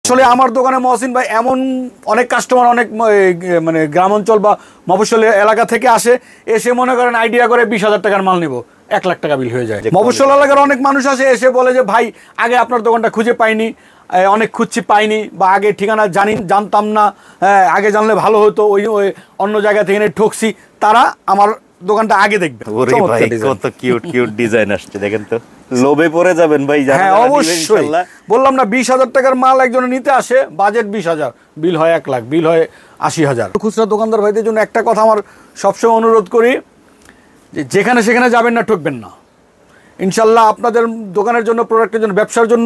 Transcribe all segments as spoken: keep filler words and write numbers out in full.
আসলে আমার দোকানে মহসিন ভাই এমন অনেক কাস্টমার অনেক মানে গ্রাম অঞ্চল বা মফস্বল এলাকা থেকে আসে, এসে মনে করেন আইডিয়া করে বিশ হাজার টাকার মাল নিব, এক লাখ টাকা বিল হয়ে যায়। মফস্বল এলাকার অনেক মানুষ আসে, এসে বলে যে ভাই আগে আপনার দোকানটা খুঁজে পাইনি, অনেক খুঁজছি পাইনি, বা আগে ঠিকানা জানি জানতাম না, আগে জানলে ভালো হতো, ওই ওই অন্য জায়গা থেকে ঠকছি, তারা আমার দোকানটা আগে দেখবে। ওরে ভাই কত কিউট কিউট ডিজাইন আসছে, দেখেন তো লোভে পড়ে যাবেন ভাই। হ্যাঁ অবশ্যই, বললাম না বিশ হাজার টাকার মাল একজন নিতে আসে, বাজেট বিশ হাজার, বিল হয় এক লাখ, বিল হয় আশি হাজার। খুচরা দোকানদার ভাইদের জন্য একটা কথা আমার সবসময় অনুরোধ করি, যে যেখানে সেখানে যাবেন না, ঠকবেন না। ইনশাল্লাহ আপনাদের দোকানের জন্য, প্রোডাক্টের জন্য, ব্যবসার জন্য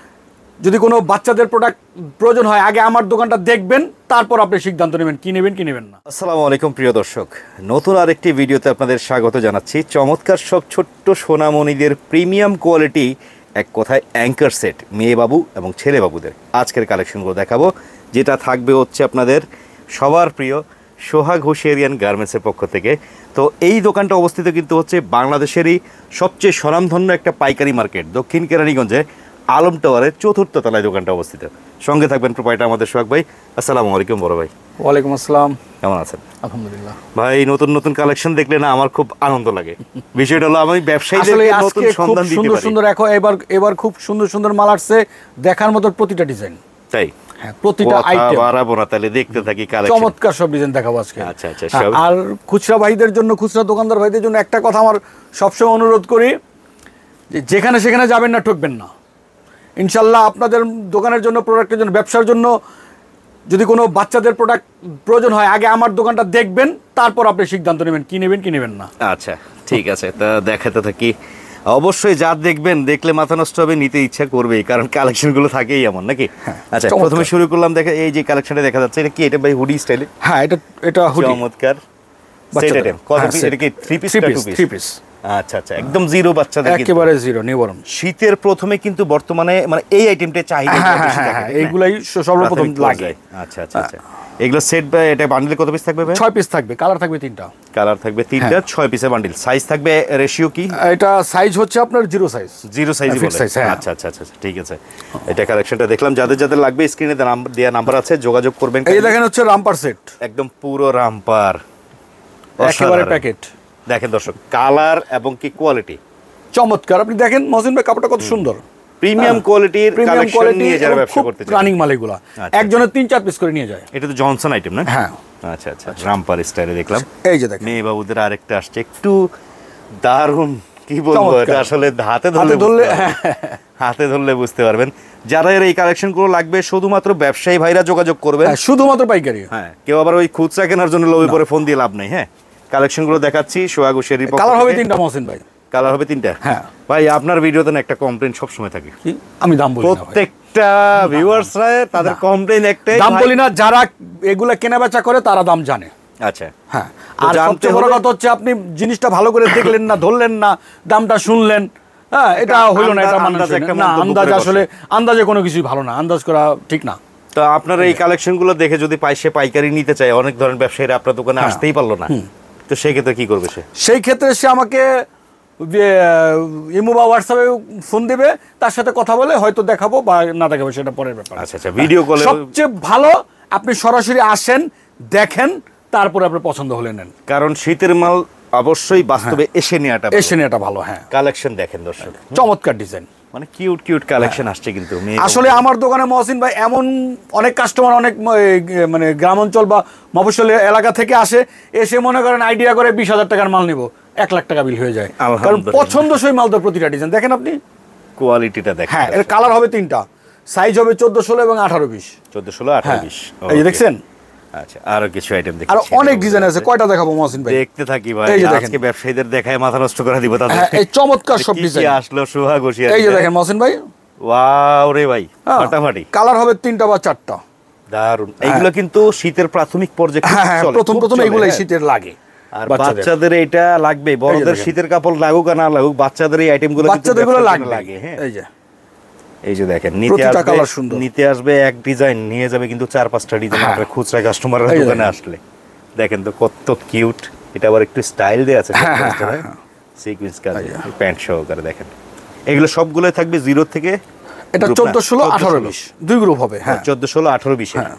যদি কোনো বাচ্চাদের প্রোডাক্ট প্রয়োজন হয়, আগে আমার দোকানটা দেখবেন, তারপর আপনি সিদ্ধান্ত নেবেন কি নেবেন কি নেবেন না। আসসালামু আলাইকুম প্রিয় দর্শক, নতুন আরেকটি ভিডিওতে আপনাদের স্বাগত জানাচ্ছি। চমৎকার সব ছোট্ট সোনামণিদের প্রিমিয়াম কোয়ালিটি, এক কথায় অ্যাঙ্কার সেট, মেয়ে বাবু এবং ছেলে বাবুদের আজকের কালেকশনগুলো দেখাবো, যেটা থাকবে হচ্ছে আপনাদের সবার প্রিয় সোহাগ হোসেরিয়ান গার্মেন্টসের পক্ষ থেকে। তো এই দোকানটা অবস্থিত কিন্তু হচ্ছে বাংলাদেশেরই সবচেয়ে স্বনামধন্য একটা পাইকারি মার্কেট, দক্ষিণ কেরানীগঞ্জে আলম টাওয়ারের চতুর্থ তলায় দোকানটা অবস্থিত। সঙ্গে থাকবেন প্রোপাইটার আমাদের সোহাগ ভাই। আসসালামু আলাইকুম বড় ভাই। ওয়ালাইকুম আসসালাম। কেমন আছেন? আলহামদুলিল্লাহ ভাই। নতুন নতুন কালেকশন দেখলে না আমার খুব আনন্দ লাগে। বিষয়টা হলো আমি ব্যবসায়ীদেরকে নতুন সন্ধান দিতে পারি। সুন্দর সুন্দর এখন এবার এবার খুব সুন্দর সুন্দর মাল আসছে, দেখার মতো প্রতিটা ডিজাইন। তাই হ্যাঁ, প্রতিটা আইটেম বাড়াবো না, তাহলে দেখতে থাকি কালেকশন। চমৎকার সব ডিজাইন দেখাবো আজকে। আচ্ছা আচ্ছা। আর খুচরা ভাইদের জন্য, খুচরা দোকানদার ভাইদের জন্য একটা কথা আমার সবসময় অনুরোধ করি, যে যেখানে সেখানে যাবেন না, ঠকবেন না। ইনশাল্লাহ আপনাদের দোকানের জন্য, প্রোডাক্টের জন্য, ব্যবসার জন্য যদি কোনো বাচ্চাদের প্রোডাক্ট প্রয়োজন হয়, আগে আমার দোকানটা দেখবেন, তারপর আপনি সিদ্ধান্ত নেবেন কি নেবেন কি নেবেন না। আচ্ছা ঠিক আছে, তা দেখাতে থাকি। অবশ্যই যা দেখবেন, দেখলে মাথা নষ্ট হবে, নিতে ইচ্ছা করবেই, কারণ কালেকশনগুলো থাকেই এমন নাকি। আচ্ছা প্রথমে শুরু করলাম, দেখা এই যে কালেকশনটা দেখা যাচ্ছে, এটা কি? এটা ভাই হুডি স্টাইলে? হ্যাঁ এটা এটা হুডি। চমৎকার সেট আইটেম। কত পিস? এটা কি থ্রি পিস না টু পিস? Three piece. আচ্ছা আচ্ছা, একদম জিরো বাচ্চাদের, একেবারে জিরো নিবরণ। শীতের প্রথমে কিন্তু বর্তমানে মানে এই আইটেমটা চাহিদা বেশি থাকে, এইগুলাই সর্বপ্রথম লাগে। আচ্ছা আচ্ছা আচ্ছা, এগুলো সেট বা এটা বান্ডেলে কত পিস থাকবে ভাই? ছয় পিস থাকবে, কালার থাকবে তিনটা। কালার থাকবে তিনটা, ছয় পিসের বান্ডেল। সাইজ থাকবে রেশিও কি? এটা সাইজ হচ্ছে আপনার জিরো সাইজ। জিরো সাইজ বলে? আচ্ছা আচ্ছা আচ্ছা ঠিক আছে। এটা কালেকশনটা দেখলাম, যাদের যাদের লাগবে স্ক্রিনে দেয়া নাম্বার আছে, যোগাযোগ করবেন। এই দেখেন হচ্ছে রামপার সেট, একদম পুরো রামপার, একেবারে প্যাকেট। দেখেন দর্শক, কালার এবং কি কোয়ালিটি চমৎকার। আপনি দেখেন মহসিন ভাই, কাপড়টা কত সুন্দর, প্রিমিয়াম কোয়ালিটির কালেকশন নিয়ে যারা ব্যবসা করতে চায়, রানিং মাল এগুলা, একজনের তিন চার পিস করে নিয়ে যায়। এটা তো জনসন আইটেম না? হ্যাঁ। আচ্ছা আচ্ছা, রামপার স্টাইলে দেখলাম। এই যে দেখেন মেয়ে বাবুদের আরেকটা আসছে, একটু দারুণ, কি বলবো, এটা আসলে হাতে ধরলে ধরলে হাতে ধরলে বুঝতে পারবেন। যারা এই কালেকশনগুলো লাগবে, শুধুমাত্র ব্যবসায়ী ভাইরা যোগাযোগ করবেন, শুধুমাত্র পাইকারি। হ্যাঁ, কেউ আবার ওই খুচরা কেনার জন্য লোভে পড়ে ফোন দিয়ে লাভ নেই। হ্যাঁ, কালেকশনগুলো দেখাচ্ছি সোহাগ হোসেরির পক্ষ থেকে। কালার হবে তিনটা মহসিন ভাই। কালার হবে তিনটা? হ্যাঁ ভাই। আপনার ভিডিওতে না একটা কমপ্লেইন সব সময় থাকে, আমি দাম বলি না। প্রত্যেকটা ভিউয়ার্সরা তাদের কমপ্লেইন একটাই, দাম বলি না। যারা এগুলা কেনাবেচা করে তারা দাম জানে। আচ্ছা হ্যাঁ। আর সবচেয়ে বড় কথা হচ্ছে, আপনি জিনিসটা ভালো করে দেখলেন না, ধরলেন না, দামটা শুনলেন, হ্যাঁ এটা হইলো না, এটা মানুষের একটা আন্দাজ। আসলে আন্দাজে কোনো কিছুই ভালো না, আন্দাজ করা ঠিক না। তো আপনারা এই কালেকশনগুলো দেখে যদি পাই, সে পাইকারি নিতে চায়, অনেক ধরনের ব্যবসায়ীরা আপনার দোকানে আসতেই পারলো না, তো সেই ক্ষেত্রে কি করবে সে? সেই ক্ষেত্রে সে আমাকে ইমো বা হোয়াটসঅ্যাপে ফোন দেবে, তার সাথে কথা বলে হয়তো দেখাবো বা না দেখাবো, সেটা পরের ব্যাপার। আচ্ছা আচ্ছা, ভিডিও কলে সবচেয়ে ভালো আপনি সরাসরি আসেন, দেখেন, তারপরে আপনার পছন্দ হলে নেন, কারণ শীতের মাল অবশ্যই বাস্তবে এসে নেওয়াটা এসে নেওয়াটা ভালো। হ্যাঁ, কালেকশন দেখেন দর্শক, চমৎকার ডিজাইন, মানে কিউট কিউট কালেকশন আসছে কিন্তু। আসলে আমার দোকানে মহসিন ভাই এমন অনেক কাস্টমার অনেক মানে গ্রাম অঞ্চল বা মফস্বল এলাকা থেকে আসে, এসে মনে করেন আইডিয়া করে বিশ হাজার টাকার মাল নিব, এক লাখ টাকা বিল হয়ে যায়, কারণ পছন্দসই মাল তো প্রতিটা ডিজাইন। দেখেন আপনি কোয়ালিটিটা দেখেন। হ্যাঁ, এর কালার হবে তিনটা, সাইজ হবে চোদ্দ ষোলো এবং আঠারো বিশ। চোদ্দ ষোলো আঠারো বিশ, এই যে দেখছেন। আচ্ছা, আরো কিছু আইটেম দেখি, আর অনেক ডিজাইন আছে। কয়টা দেখাবো মহসিন ভাই? দেখতে থাকি ভাই, আজকে ব্যবসায়ীদের দেখায় মাথা নষ্ট করে দিব তাদের। এই চমৎকার সব ডিজাইন আসলো সোহাগ হোসেরিয়ান। এই যে দেখেন মহসিন ভাই, ওয়াও রে ভাই, ফাটাফাটি। কালার হবে তিনটা বা চারটা, দারুন। এইগুলো কিন্তু শীতের প্রাথমিক পর্যায়ে চলে, প্রথম প্রথম এইগুলাই শীতের লাগে। আর বাচ্চাদের এটা লাগবে, বড়দের শীতের কাপড় লাগুক আর না লাগুক, বাচ্চাদের এই আইটেমগুলো বাচ্চাদের গুলো লাগে। হ্যাঁ, এই যে এই যে দেখেন, নিতে আসবে নিতে আসবে এক ডিজাইন, নিয়ে যাবে কিন্তু চার পাঁচটা ডিজাইন। আপনার খুচরা কাস্টমারের দোকানে আসলে দেখেন তো কত কিউট। এটা আবার একটু স্টাইল দেয়া আছে, সিকোয়েন্স কাজ, প্যান্ট সহকারে। দেখেন এগুলো সবগুলো থাকবে জিরো থেকে এটা চোদ্দ ষোলো আঠারো বিশ দুই গ্রুপ হবে। হ্যাঁ চোদ্দ ষোলো আঠারো বিশ। হ্যাঁ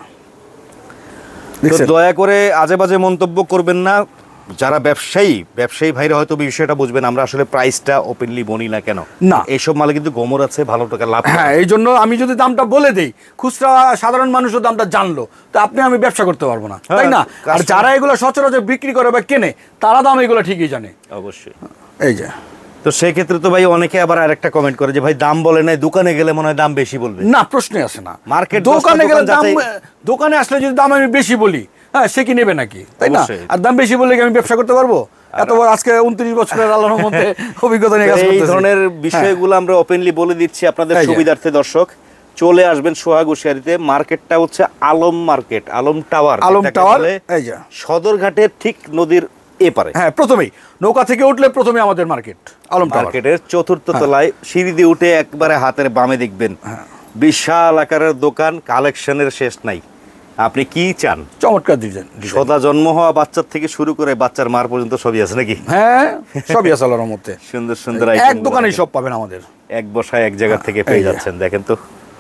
দয়া করে আজে বাজে মন্তব্য করবেন না। যারা ব্যবসায়ী ব্যবসায়ী ভাইরা হয়তো বিষয়টা বুঝবেন, আমরা আসলে প্রাইসটা ওপেনলি বলি না কেন না, এইসব মালে কিন্তু গোমর আছে, ভালো টাকা লাভ। হ্যাঁ এই জন্য আমি যদি দামটা বলে দেই, খুচরা সাধারণ মানুষও দামটা জানলো, তো আপনি আমি ব্যবসা করতে পারবো না, তাই না? আর যারা এগুলো সচরাচর বিক্রি করে বা কেনে, তারা দাম এগুলো ঠিকই জানে। অবশ্যই। এই যে তো সেই ক্ষেত্রে তো ভাই অনেকে আবার আরেকটা কমেন্ট করে যে ভাই দাম বলে নাই, দোকানে গেলে মনে হয় দাম বেশি বলবে। না, প্রশ্নই আসে না। মার্কেট দোকানে গেলে দাম, দোকানে আসলে যদি দাম আমি বেশি বলি, হ্যাঁ সে কি নেবে নাকি, তাই না? আর দাম বেশি বললে কি আমি ব্যবসা করতে পারবো? এত বড় আজকে উনত্রিশ বছরের আল্লাহর মধ্যে অভিজ্ঞতা নিয়ে কাজ করতেছি। এই ধরনের বিষয়গুলো আমরা ওপেনলি বলে দিচ্ছি আপনাদের সুবিধার্থে। দর্শক চলে আসবেন সোহাগ হুশিয়ারিতে। মার্কেটটা হচ্ছে Alam market, Alam tower. Alam tower এই যে সদরঘাটের ঠিক নদীর এপারে। হ্যাঁ প্রথমেই নৌকা থেকে উঠলে প্রথমে আমাদের মার্কেট আলম টাওয়ার। মার্কেটের চতুর্থ তলায় সিঁড়ি দিয়ে উঠে একবারে হাতের বামে দেখবেন বিশাল আকারের দোকান, কালেকশনের শেষ নাই। আপনি কি চান? চমৎকার ডিজাইন, সদা জন্ম হওয়া বাচ্চার থেকে শুরু করে বাচ্চার মার পর্যন্ত সবই আছে নাকি? হ্যাঁ সবই আছে আল্লাহর রহমতে। সুন্দর সুন্দর এক দোকানেই সব পাবেন আমাদের, এক বসায় এক জায়গা থেকে পেয়ে যাচ্ছেন। দেখেন তো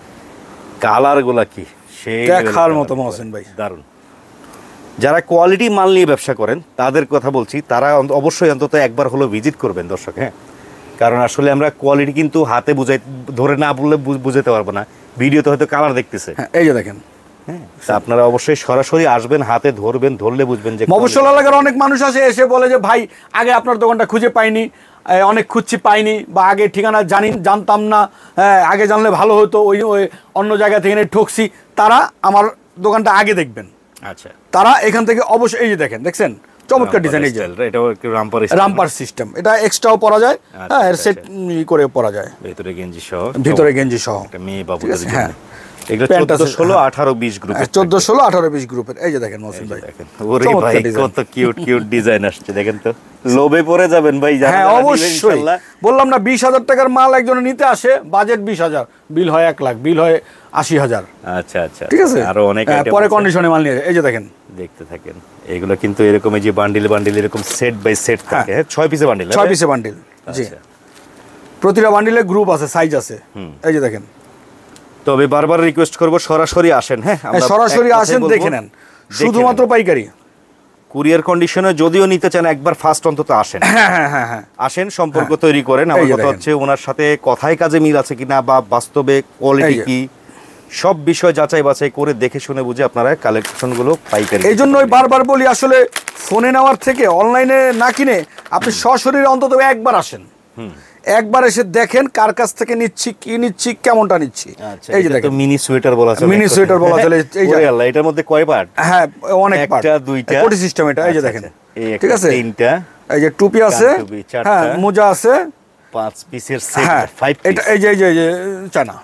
কালার গুলা কি সেই দেখার মতো মহসিন ভাই, দারুন। যারা কোয়ালিটি মাল নিয়ে ব্যবসা করেন তাদের কথা বলছি, তারা অবশ্যই অন্তত একবার হলো ভিজিট করবেন দর্শক। হ্যাঁ কারণ আসলে আমরা কোয়ালিটি কিন্তু হাতে বুঝাই ধরে না বললে বুঝাতে পারবো না, ভিডিওতে হয়তো কালার দেখতেছে। এই যে দেখেন, হ্যাঁ আপনারা অবশ্যই সরাসরি আসবেন, হাতে ধরবেন, ধরলে বুঝবেন যে। মফস্বল এলাকার অনেক মানুষ আসে, এসে বলে যে ভাই আগে আপনার দোকানটা খুঁজে পাইনি, অনেক খুঁজছি পাইনি, বা আগে ঠিকানা জানি জানতাম না, হ্যাঁ আগে জানলে ভালো হতো, ওই ওই অন্য জায়গা থেকে ঠকছি। তারা আমার দোকানটা আগে দেখবেন। আচ্ছা তারা এখান থেকে অবশ্যই, এই যে দেখেন, দেখছেন চমৎকার ডিজাইন, এই যে এটাও একটু রামপার রামপার সিস্টেম, এটা এক্সট্রাও পরা যায়, হ্যাঁ এর সেট করে পরা যায়, ভিতরে গেঞ্জি সহ, ভিতরে গেঞ্জি সহ একটা মেয়ে বাবুদের জন্য। হ্যাঁ চোদ্দ ষোলো আঠারো বিশ গ্রুপের, চোদ্দ ষোলো আঠারো বিশ গ্রুপের। এই যে দেখেন মহসিন ভাই, ওরে ভাই কত কিউট কিউট ডিজাইন আসছে, দেখেন তো লোভে পড়ে যাবেন ভাই। হ্যাঁ অবশ্যই, বললাম না বিশ হাজার টাকার মাল একজন নিতে আসে, বাজেট বিশ হাজার, বিল হয় এক লাখ, বিল হয় আশি হাজার। আচ্ছা আচ্ছা ঠিক আছে, আরো অনেক পরে কন্ডিশনে মাল নিয়ে। এই যে দেখেন, দেখতে থাকেন এগুলো কিন্তু এরকম, এই যে বান্ডিল বান্ডিল এরকম সেট বাই সেট থাকে। হ্যাঁ ছয় পিসে বান্ডিল, ছয় পিসে বান্ডিল। জি প্রতিটা বান্ডিলে গ্রুপ আছে, সাইজ আছে। এই যে দেখেন, তবে বারবার রিকোয়েস্ট করব সরাসরি আসেন। হ্যাঁ সরাসরি আসেন, দেখে নেন, শুধুমাত্র পাইকারি। কুরিয়ার কন্ডিশনে যদিও নিতে চান, একবার ফার্স্ট অন্তত আসেন। হ্যাঁ হ্যাঁ হ্যাঁ আসেন, সম্পর্ক তৈরি করেন। আমার কথা হচ্ছে ওনার সাথে কথায় কাজে মিল আছে কিনা, বা বাস্তবে কোয়ালিটি কি, সব বিষয় যাচাই বাছাই করে দেখে শুনে বুঝে আপনারা কালেকশনগুলো পাইকারি। এই জন্যই বারবার বলি, আসলে ফোনে নেওয়ার থেকে অনলাইনে না কিনে আপনি সশরীরে অন্তত একবার আসেন, একবার এসে দেখেন কার কাছ থেকে নিচ্ছি, কি নিচ্ছি, কেমনটা নিচ্ছি। এই যে দেখেন মিনি সোয়েটার বলা চলে, মিনি সোয়েটার বলা চলে। এই যে আল্লাহ, এটার মধ্যে কয় পার্ট? হ্যাঁ অনেক পার্ট, একটা দুইটা কোটি সিস্টেম এটা। এই যে দেখেন, ঠিক আছে, তিনটা, এই যে টুপি আছে, হ্যাঁ মোজা আছে, পাঁচ পিসের সেট, ফাইভ পিস। এটা এই যে এই যে চায়না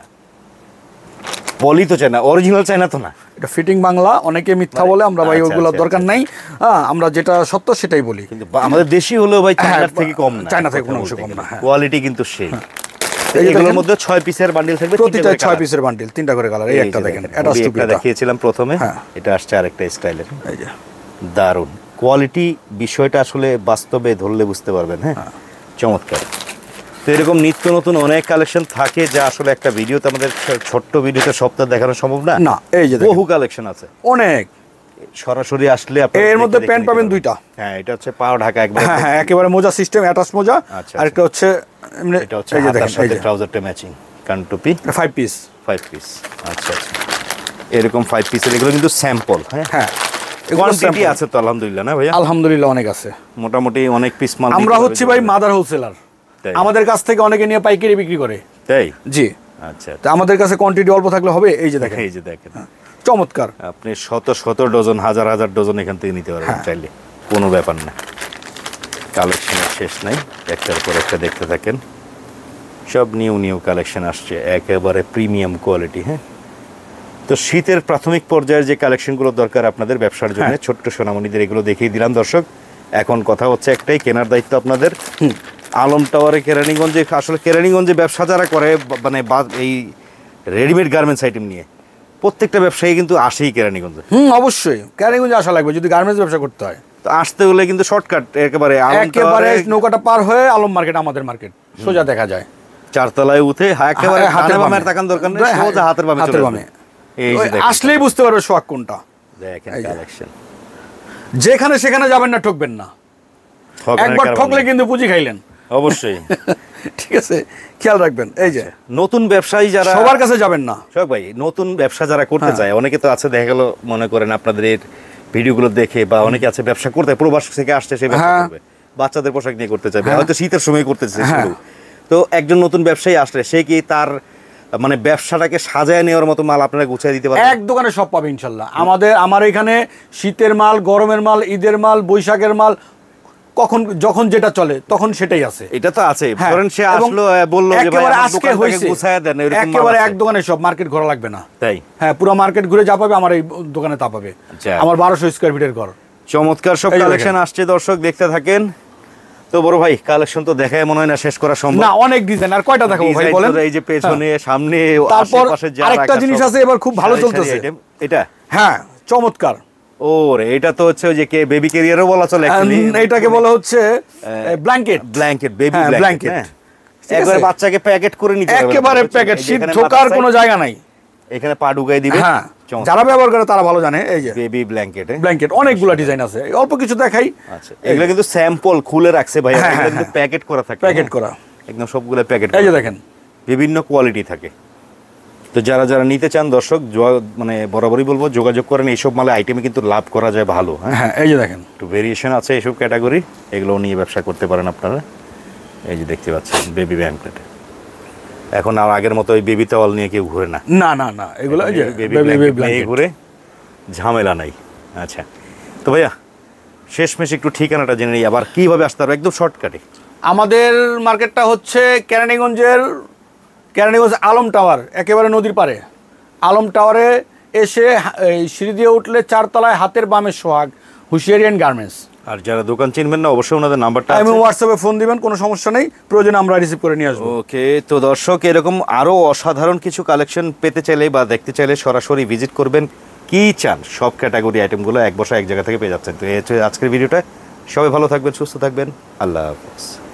পলি তো চায়না, অরিজিনাল চায়না তো না, এটা ফিটিং বাংলা। অনেকে মিথ্যা বলে, আমরা ভাই ওগুলো দরকার নাই, হ্যাঁ আমরা যেটা সত্য সেটাই বলি। কিন্তু আমাদের দেশি হলেও ভাই চায়নার থেকে কম না, চায়না থেকে কোনো অংশ কম না, কোয়ালিটি কিন্তু সেই। এগুলোর মধ্যে ছয় পিসের বান্ডিল থাকবে, প্রতিটা ছয় পিসের বান্ডিল, তিনটা করে কালার। এই একটা দেখেন, এটা স্টুপিটা দেখিয়েছিলাম প্রথমে, এটা আসছে আরেকটা স্টাইলের। এই যে দারুন কোয়ালিটি, বিষয়টা আসলে বাস্তবে ধরলে বুঝতে পারবেন। হ্যাঁ চমৎকার। তো এরকম নিত্য নতুন অনেক কালেকশন থাকে, যা আসলে একটা ভিডিওতে, আমাদের ছোট্ট ভিডিওতে সপ্তাহ দেখানো সম্ভব না। না এই যে বহু কালেকশন আছে, অনেক। সরাসরি আসলে আপনি এর মধ্যে প্যান্ট পাবেন দুইটা। হ্যাঁ এটা হচ্ছে পাও ঢাকা একবার, হ্যাঁ হ্যাঁ একেবারে মোজা সিস্টেম, অ্যাটাচ মোজা। আর একটা হচ্ছে এমনি, এটা হচ্ছে এই যে দেখেন, এই যে ট্রাউজারটা ম্যাচিং, কান টুপি, ফাইভ পিস, ফাইভ পিস। আচ্ছা আচ্ছা, এরকম ফাইভ পিসের, এগুলো কিন্তু স্যাম্পল। হ্যাঁ হ্যাঁ কোয়ান্টিটি আছে তো আলহামদুলিল্লাহ, না ভাইয়া? আলহামদুলিল্লাহ অনেক আছে, মোটামুটি অনেক পিস মাল। আমরা হচ্ছে ভাই মাদার হোলসেলার, আমাদের কাছ থেকে অনেকে নিয়ে পাইকারি বিক্রি করে। তাই? জি আচ্ছা, তো আমাদের কাছে কোয়ান্টিটি অল্প থাকলে হবে। এই যে দেখেন, এই যে দেখেন চমৎকার, আপনি শত শত ডজন, হাজার হাজার ডজন এখান থেকে নিতে পারবেন চাইলে, কোনো ব্যাপার না। কালেকশনের শেষ নাই, একটার পর একটা দেখতে থাকেন, সব নিউ নিউ কালেকশন আসছে, একেবারে প্রিমিয়াম কোয়ালিটি। হ্যাঁ তো শীতের প্রাথমিক পর্যায়ের যে কালেকশনগুলো দরকার আপনাদের ব্যবসার জন্য, ছোট্ট সোনামণিদের এগুলো দেখিয়ে দিলাম দর্শক। এখন কথা হচ্ছে একটাই, কেনার দায়িত্ব আপনাদের। আলম টাওয়ারে কেরানীগঞ্জে, আসলে কেরানীগঞ্জে ব্যবসা যারা করে, মানে এই রেডিমেড গার্মেন্টস আইটেম নিয়ে, প্রত্যেকটা ব্যবসায়ী কিন্তু আসেই কেরানীগঞ্জে। হুম অবশ্যই কেরানীগঞ্জে আসা লাগবে যদি গার্মেন্টস ব্যবসা করতে হয়। তো আসতে হলে কিন্তু শর্টকাট, একেবারে একেবারে নৌকাটা পার হয়ে আলম মার্কেট, আমাদের মার্কেট সোজা দেখা যায়। চারতলায় উঠে একেবারে হাতের বামে তাকান দরকার নেই, সোজা হাতের বামে চলে যাবে। এই যে দেখেন, আসলেই বুঝতে পারবে সোয়াগ কোনটা। দেখেন কালেকশন, যেখানে সেখানে যাবেন না, ঠকবেন না। একবার ঠকলে কিন্তু পুঁজি খাইলেন অবশ্যই। ঠিক আছে, খেয়াল রাখবেন। এই যে নতুন ব্যবসায়ী যারা, সবার কাছে যাবেন না সব ভাই, নতুন ব্যবসা যারা করতে চায়, অনেকে তো আছে দেখা গেল মনে করেন আপনাদের এই ভিডিওগুলো দেখে, বা অনেকে আছে ব্যবসা করতে প্রবাস থেকে আসছে, সে ব্যবসা করবে, বাচ্চাদের পোশাক নিয়ে করতে চাইবে, হয়তো শীতের সময় করতেছে শুরু। তো একজন নতুন ব্যবসায়ী আসলে সে কি তার মানে ব্যবসাটাকে সাজায় নেওয়ার মতো মাল আপনারা গুছিয়ে দিতে পারবেন? এক দোকানে সব পাবে ইনশাল্লাহ। আমাদের আমার এখানে শীতের মাল, গরমের মাল, ঈদের মাল, বৈশাখের মাল, কখন যখন যেটা চলে তখন সেটাই আছে। এটা তো আছে, ধরেন সে আসলো বললো যে ভাই আমার দোকানটাকে গুছিয়ে দেন, এরকম একেবারে এক দোকানে সব, মার্কেট ঘোরা লাগবে না। তাই? হ্যাঁ, পুরো মার্কেট ঘুরে যা পাবে আমার এই দোকানে তা পাবে। আমার বারোশো স্কয়ার ফিটের ঘর। চমৎকার সব কালেকশন আসছে, দর্শক দেখতে থাকেন। তো বড় ভাই, কালেকশন তো দেখায় মনে হয় না শেষ করা সম্ভব না, অনেক ডিজাইন। আর কয়টা দেখাবো ভাই বলেন? এই যে পেছনে, সামনে, তারপর আশেপাশে যা আরেকটা জিনিস আছে এবার খুব ভালো চলতেছে এটা। হ্যাঁ, চমৎকার। ওরে, এটা তো হচ্ছে ওই যে কে বেবি ক্যারিয়ারও বলা চলে অ্যাকচুয়ালি। এটাকে বলা হচ্ছে ব্ল্যাঙ্কেট। Blanket, baby blanket. একবারে বাচ্চাকে প্যাকেট করে নিতে হবে, একেবারে প্যাকেট, শীত ঢোকার কোনো জায়গা নাই। এখানে পা ঢুকাই দিবে। হ্যাঁ, যারা ব্যবহার করে তারা ভালো জানে। এই যে বেবি ব্ল্যাঙ্কেট, ব্ল্যাঙ্কেট অনেকগুলো ডিজাইন আছে, অল্প কিছু দেখাই। আচ্ছা, এগুলো কিন্তু স্যাম্পল খুলে রাখছে ভাই, এগুলো কিন্তু প্যাকেট করা থাকে, প্যাকেট করা একদম সবগুলো প্যাকেট। এই যে দেখেন, বিভিন্ন কোয়ালিটি থাকে। তো যারা যারা নিতে চান দর্শক, মানে বরাবরই বলবো যোগাযোগ করেন। এইসব মালে আইটেমে কিন্তু লাভ করা যায় ভালো। হ্যাঁ, এই যে দেখেন, একটু ভেরিয়েশন আছে এইসব ক্যাটাগরি, এগুলো নিয়ে ব্যবসা করতে পারেন আপনারা। এই যে দেখতে পাচ্ছেন বেবি ব্ল্যাঙ্কেট। এখন আর আগের মতো ওই বেবি টাওয়াল নিয়ে কেউ ঘুরে না, না না না, এগুলো বেবি ব্ল্যাঙ্কেট ঘুরে, ঝামেলা নাই। আচ্ছা, তো ভাইয়া শেষমেশ একটু ঠিকানাটা জেনে নিই, আবার কীভাবে আসতে পারবো একদম শর্টকাটে। আমাদের মার্কেটটা হচ্ছে কেরানীগঞ্জের, কেরানীগঞ্জ আলম টাওয়ার, একেবারে নদীর পাড়ে। আলম টাওয়ারে এসে সিঁড়ি দিয়ে উঠলে চারতলায় হাতের বামে সোহাগ হুশিয়ারিয়ান গার্মেন্টস। আর যারা দোকান চিনবেন না, অবশ্যই ওনাদের নাম্বারটা আমি হোয়াটসঅ্যাপে ফোন দিবেন, কোনো সমস্যা নেই, প্রয়োজনে আমরা রিসিভ করে নিয়ে আসবো। ওকে, তো দর্শক এরকম আরও অসাধারণ কিছু কালেকশন পেতে চাইলে বা দেখতে চাইলে সরাসরি ভিজিট করবেন। কি চান সব ক্যাটাগরি আইটেমগুলো এক বসা এক জায়গা থেকে পেয়ে যাচ্ছেন। তো এই হচ্ছে আজকের ভিডিওটা। সবাই ভালো থাকবেন, সুস্থ থাকবেন, আল্লাহ হাফেজ।